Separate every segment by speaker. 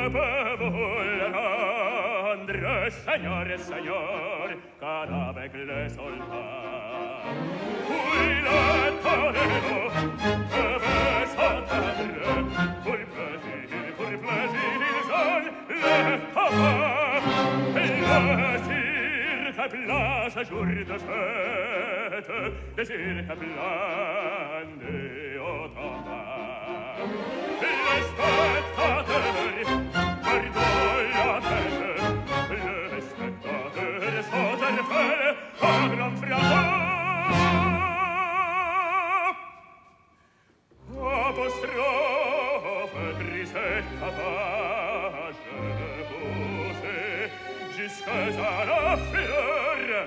Speaker 1: rendre, Seigneur, car avec les soldats, oui, le torero devait s'entendre, pour plaisir, ils le papa, et le cirque place jour de fête, le cirque blande au tabac. Les spettateurs guardent la tête, les spettateurs s'interpellent à grand fracas. Apostrophe, grisetta page, poussée jusqu'à la fureur,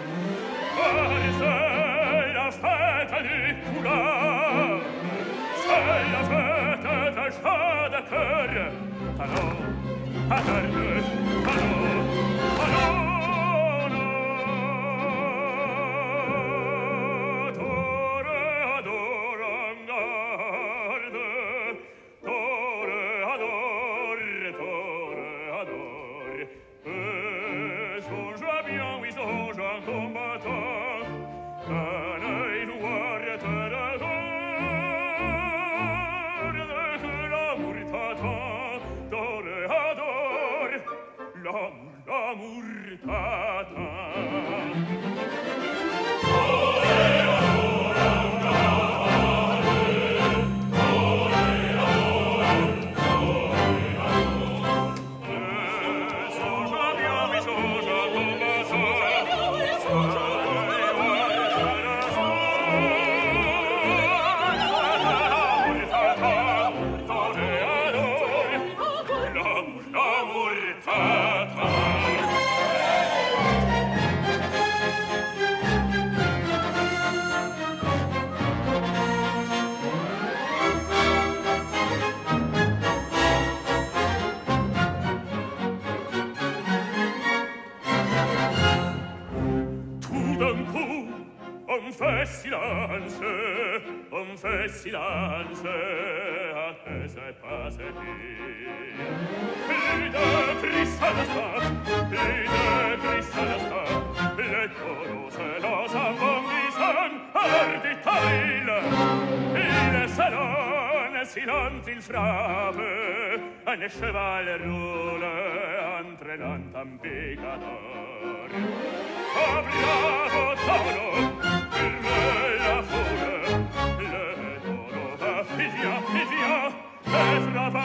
Speaker 1: c'est la fête du courage, c'est la fête d'un chat de cœur. Allons, attendez, allons, allons. L'amour t'attend. On fait silence, après c'est passé. Plus de cristal les taureaux se lancent en bondissant hors du taille. Il s'allonge, silente il frappe, un cheval roule, entraînant un picador. Oh, bravo taureau, la foule, le taureau va, il vient, et frappe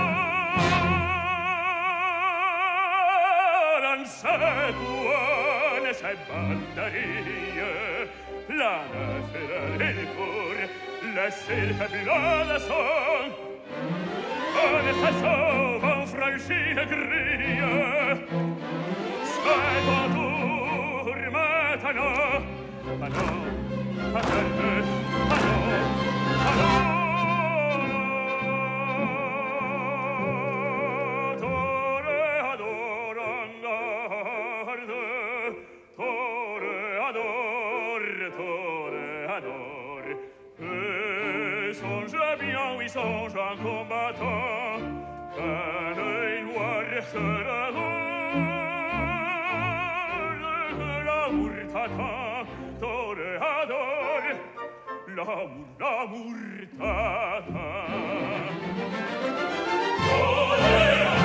Speaker 1: encore. En seguone se banderie, la neuf il court, le cirque bleu de son, on se sauve, on franchit les grilles. C'est ton tour maintenant, allons, attendez, allons, allons. Toreador en garde, toreador, et songe bien, oui, songe en combattant, qu'un œil noir sera que l'amour t'attend, toreador, l'amour t'attend. Toreador.